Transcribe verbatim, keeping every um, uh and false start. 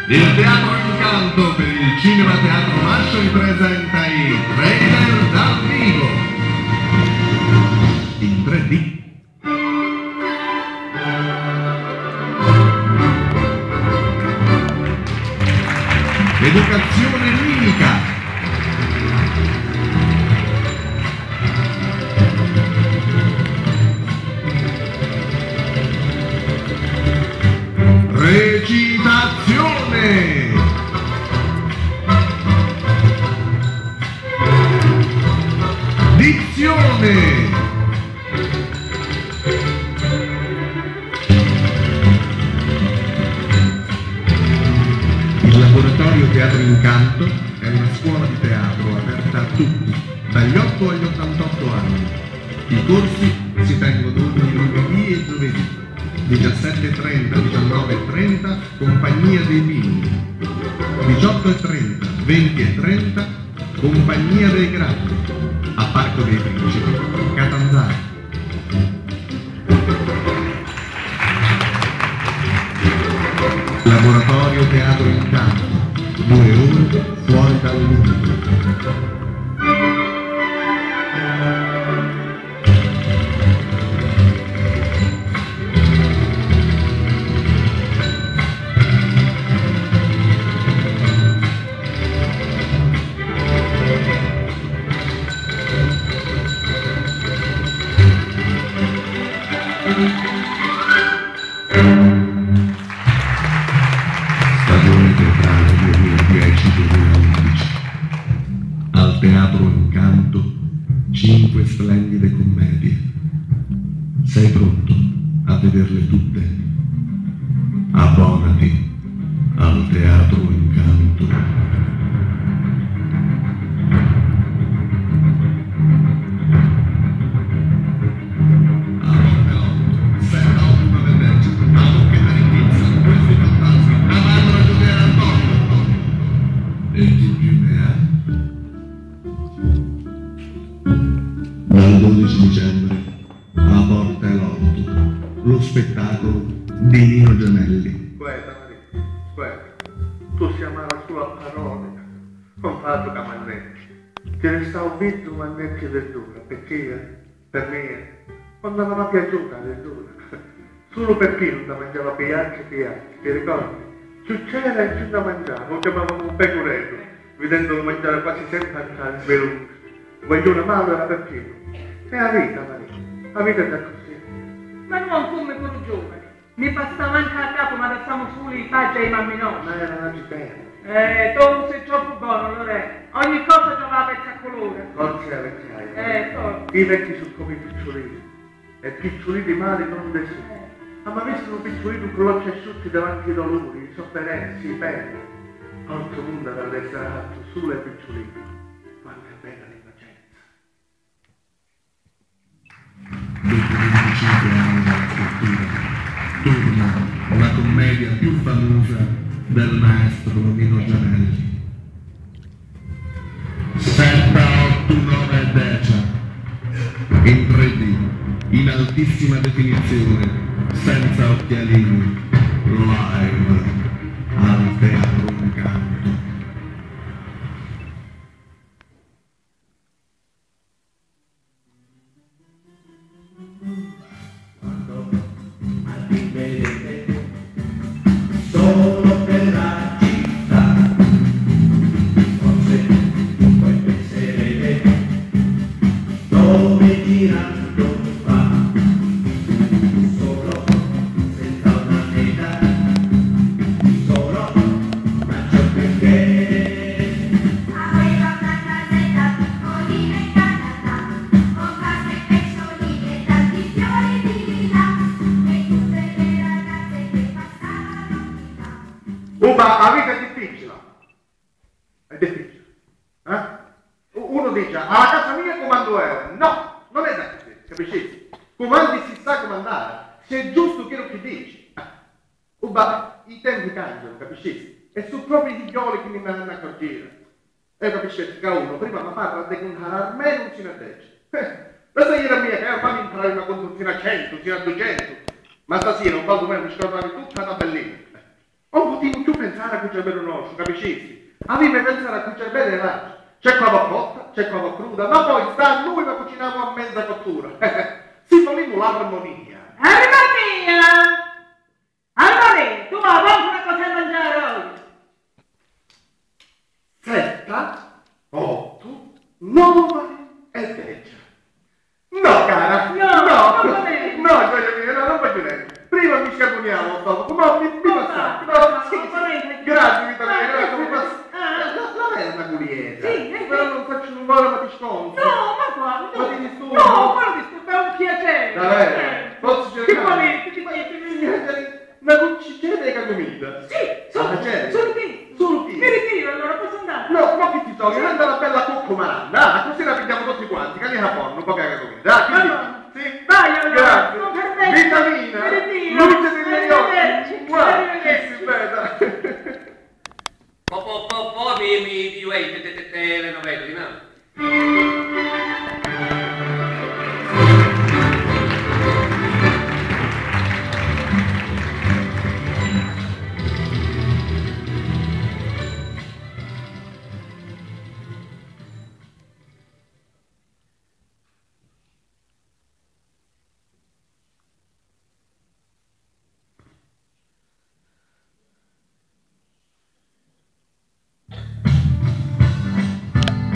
Il Teatro Incanto per il Cinema Teatro Mascioli presenta i trailer dal vivo in tre D. Educazione mimica. Recitazione. Dizione. Il laboratorio Teatro Incanto è una scuola di teatro aperta a tutti, dagli otto agli ottantotto anni. I corsi si tengono ogni lunedì e giovedì, diciassette e trenta, diciannove e trenta, Compagnia dei Bimbi, diciotto e trenta, venti e trenta, Compagnia dei Grandi, a Parco dei Principi, Catanzaro. Laboratorio Teatro Incanto, due ore fuori dal mondo. Stagione teatrale duemiladieci duemilaundici. Al Teatro Incanto, cinque splendide commedie. Sei pronto a vederle tutte? Abbonati al Teatro Incanto. Dal dodici dicembre a Porta e Lotto, lo spettacolo di Nino Gianelli. Guarda Maria, guarda, tu sei amara solo a parole, non fatto che mannetti. Ti resta un vitto mannetti di verdura, perché per me non mi aveva piaciuta la verdura. Solo perché non da mangiava piacchi piacchi, ti ricordi? Succedeva e giù da mangiare, lo chiamavamo un pecoretto, vedendolo mangiare quasi sempre a belunga. Voglio una mano era per pieno. È la vita, Maria. La vita è così. Ma non come quello giovane. Mi passava anche a capo, ma restiamo soli i paggi e i mamminoni. Ma era una gitana. Eh, tu sei troppo buono, Lore. Ogni cosa c'aveva pezza a colore. Forse la vecchiaia. Eh, forse. I vecchi sono come i picciolini. E picciolini male non desidero. Ma mi visto un picciolino con l'occhio asciutti davanti ai dolori, i sofferenze, i peni. Altro mondo da essere altro, solo ai picciolini. Quanto è bella l'innocenza. Dopo venticinque anni dalla scrittura, torna la commedia più famosa del maestro Nino Gianelli. sette, otto, nove e dieci. In tre D, in altissima definizione, senza occhialini, live al Teatro Incanto. Solo per la città, forse puoi pensare dove girando va, solo senza una meta, solo ma ciò perché aveva una casetta piccolina in Canada, con case e pesciolini e tanti fiori di là, e tutte le ragazze che passavano di là. Uba, la vita è difficile. È difficile. Eh? Uno dice, alla casa mia comando euro. No, non è da così, capisci? Comandi si sa comandare. Se è giusto quello che dici. Uba, i tempi cambiano, capisci? E sono proprio i figlioli che mi vanno a accorgere. E capisci che uno prima mi parla di contare almeno un fino a dieci. Questa ieri mia che era fammi imparare una conto fino a cento, fino a duecento. Ma stasera un po' come mi scordare tutta una tabellina. non potevo più pensare a cucire bene nostro, capisci? Avevo pensato a cucire bene le mangi. C'è qua cotta, c'è qua cruda, ma poi sta a noi che cuciniamo a mezza cottura. Si voleva l'armonia. Armonia! Armonia, tu hai una cosa da mangiare oggi? Setta, otto, nove e dieci. No, cara, No, no, non no, va bene. no, gioia mia, no, non voglio niente. Prima mi scaponiamo, dopo, ma mi, mi No, passate. no, No, no, sì, no, sì. volete. Grazie, vita mia, Ah, grazie, mi ah, passa. ah. No, non è una curieta. Sì, è Però vero. non faccio un volo, ma ti sconto. No, ma qua, Ma no. ti disturbo? No, ma non disturbo, è un piacere. Davvero? Posso Che cercare? volete, che volete? Una cucicetta e cagomita. Sì, sono, Ah, c'è? sono qui. Sono qui. Mi ritiro, allora posso andare? No, ma che ti togli? Anda una bella cocco maranda, ah, così la pigliamo tutti quanti, che ne ha porno, un po' che cagomita. Ah, quindi,